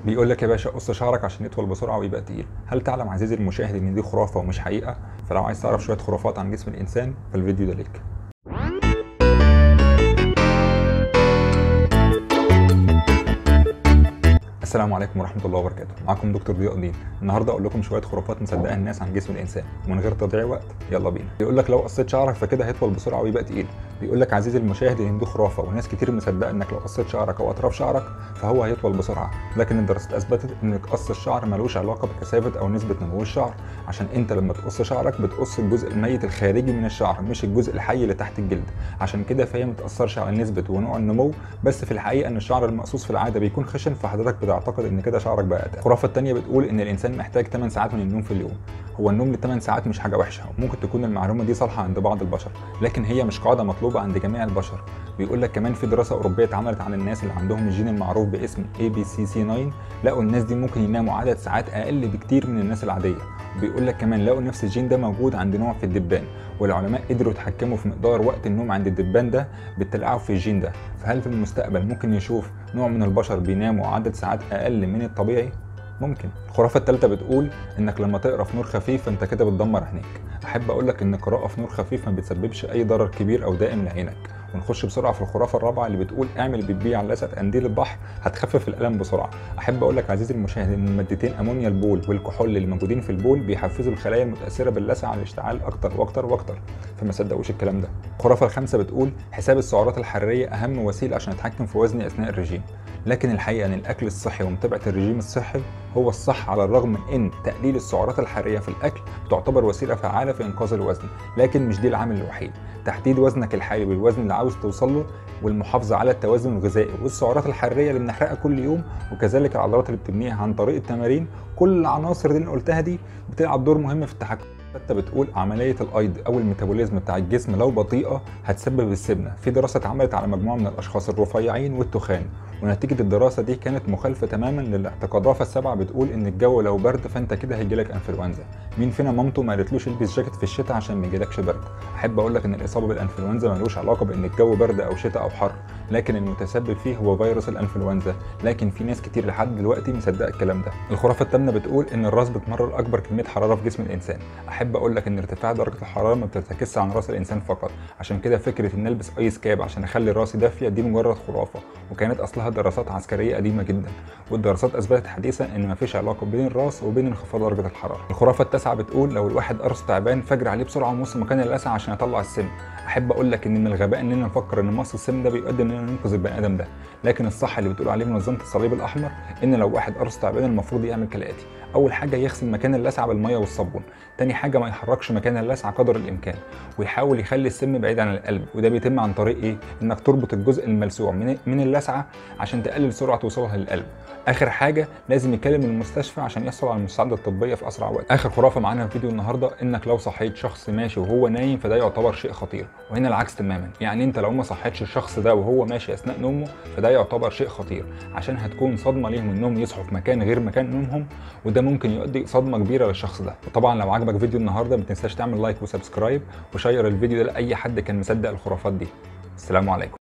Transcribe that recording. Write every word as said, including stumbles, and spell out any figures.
بيقول لك يا باشا قص شعرك عشان يطول بسرعه ويبقى تقيل. هل تعلم عزيزي المشاهد ان دي خرافه ومش حقيقه؟ فلو عايز تعرف شويه خرافات عن جسم الانسان فالفيديو ده ليك. السلام عليكم ورحمه الله وبركاته، معاكم دكتور ضياء الدين. النهارده اقول لكم شويه خرافات مصدقها الناس عن جسم الانسان، ومن غير تضييع وقت يلا بينا. بيقول لك لو قصيت شعرك فكده هيطول بسرعه ويبقى تقيل. بيقول لك عزيزي المشاهد ان دي خرافه، وناس كتير مصدقه انك لو قصيت شعرك او اطراف شعرك فهو هيطول بسرعه، لكن الدراسات اثبتت ان قص الشعر ملوش علاقه بكثافه او نسبه نمو الشعر، عشان انت لما تقص شعرك بتقص الجزء الميت الخارجي من الشعر مش الجزء الحي اللي تحت الجلد، عشان كده فهي ما تاثرش على نسبه ونوع النمو، بس في الحقيقه ان الشعر المقصوص في العاده بيكون خشن، فحضرتك بتعتقد ان كده شعرك بقى اتقل. الخرافه الثانيه بتقول ان الانسان محتاج ثماني ساعات من النوم في اليوم. هو النوم لثمان ساعات مش حاجه وحشه، وممكن تكون المعلومه دي صالحه عند بعض البشر، لكن هي مش قاعده مطلوبه عند جميع البشر. بيقول لك كمان في دراسه اوروبيه اتعملت على الناس اللي عندهم الجين المعروف باسم إيه بي سي سي تسعة، لقوا الناس دي ممكن يناموا عدد ساعات اقل بكتير من الناس العاديه. وبيقول لك كمان لقوا نفس الجين ده موجود عند نوع في الدبان، والعلماء قدروا يتحكموا في مقدار وقت النوم عند الدبان ده بالتلاعب في الجين ده. فهل في المستقبل ممكن نشوف نوع من البشر بيناموا عدد ساعات اقل من الطبيعي؟ ممكن. الخرافه الثالثه بتقول انك لما تقرا في نور خفيف فانت كده بتدمر عينيك. احب اقول لك ان القراءه في نور خفيف ما بتسببش اي ضرر كبير او دائم لعينك. ونخش بسرعه في الخرافه الرابعه اللي بتقول اعمل بيبي على لسعه قنديل البحر هتخفف الالم بسرعه. احب اقول لك عزيزي المشاهد ان المادتين امونيا البول والكحول اللي موجودين في البول بيحفزوا الخلايا المتاثره باللسعه على الاشتعال اكتر واكتر واكتر، فما صدقوش الكلام ده. الخرافه الخامسه بتقول حساب السعرات الحراريه اهم وسيله عشان اتحكم في وزني اثناء الرجيم، لكن الحقيقه ان الاكل الصحي ومتابعه الرجيم الصحي هو الصح، على الرغم من ان تقليل السعرات الحراريه في الاكل تعتبر وسيله فعاله في انقاذ الوزن، لكن مش دي العامل الوحيد. تحديد وزنك الحالي بالوزن اللي عاوز توصل له، والمحافظه على التوازن الغذائي والسعرات الحراريه اللي بنحرقها كل يوم، وكذلك العضلات اللي بتبنيها عن طريق التمارين، كل العناصر دي اللي قلتها دي بتلعب دور مهم في التحكم. حتى بتقول عمليه الايض او الميتابوليزم بتاع الجسم لو بطيئه هتسبب السمنه. في دراسه اتعملت على مجموعه من الاشخاص الرفيعين والتخان، ونتيجه الدراسه دي كانت مخالفه تماما للاعتقادات السبعه بتقول ان الجو لو برد فانت كده هيجيلك انفلونزا. مين فينا مامته ما قالتلوش البس جاكيت في الشتاء عشان ما يجيلكش برد؟ احب اقول لك ان الاصابه بالانفلونزا ملوش علاقه بان الجو برد او شتاء او حر، لكن المتسبب فيه هو فيروس الانفلونزا، لكن في ناس كتير لحد دلوقتي مصدقه الكلام ده. الخرافه الثامنه بتقول ان الراس بتمرر اكبر كميه حراره في جسم الانسان. احب اقول لك ان ارتفاع درجه الحراره ما بتتكس عن راس الانسان فقط، عشان كده فكره ان البس ايس كاب عشان اخلي راسي دافيه دي مجرد خرافه، وكانت اصلها دراسات عسكريه قديمه جدا، والدراسات اثبتت حديثا ان مفيش علاقه بين الراس وبين انخفاض درجه الحراره. الخرافه التاسعه بتقول لو الواحد قرصه تعبان فجر عليه بسرعه ونص مكان اللسعه عشان يطلع السم. احب اقول لك ان من الغباء اننا نفكر ان مص السم ده بيؤدي اننا ننقذ البني ادم ده، لكن الصح اللي بتقول عليه منظمه الصليب الاحمر ان لو واحد قرصه تعبان المفروض يعمل كالاتي: اول حاجه يغسل مكان اللسعه بالميه والصابون، تاني حاجه ما يحركش مكان اللسعه قدر الامكان، ويحاول يخلي السم بعيد عن القلب، وده بيتم عن طريق ايه؟ انك تربط الجزء الملسوع من من اللسعه عشان تقلل سرعه وصولها للقلب. اخر حاجه لازم يكلم المستشفى عشان يحصل على المساعده الطبيه في اسرع وقت. اخر خرافه معانا في فيديو النهارده انك لو صحيت شخص ماشي وهو نايم فده يعتبر شيء خطير، وهنا العكس تماما، يعني انت لو ما صحيتش الشخص ده وهو ماشي اثناء نومه فده يعتبر شيء خطير، عشان هتكون صدمه ليهم انهم يصحوا في مكان غير مكان نومهم، وده ممكن يؤدي صدمه كبيره للشخص ده. وطبعا لو عجبك فيديو النهارده ما تنساش تعمل لايك وسبسكرايب وشير الفيديو ده لاي حد كان مصدق الخرافات دي. السلام عليكم.